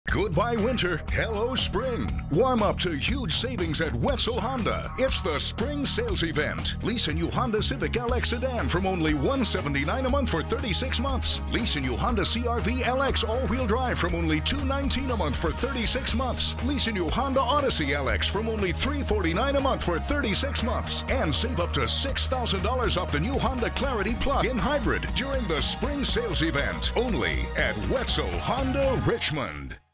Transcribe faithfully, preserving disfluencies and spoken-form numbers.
Goodbye winter, hello spring. Warm up to huge savings at Wetzel Honda. It's the spring sales event. Lease a new Honda Civic L X sedan from only one hundred seventy-nine dollars a month for thirty-six months. Lease a new Honda C R V L X all-wheel drive from only two hundred nineteen dollars a month for thirty-six months. Lease a new Honda Odyssey L X from only three hundred forty-nine dollars a month for thirty-six months. And save up to six thousand dollars off the new Honda Clarity plug-in hybrid during the spring sales event. Only at Wetzel Honda Richmond.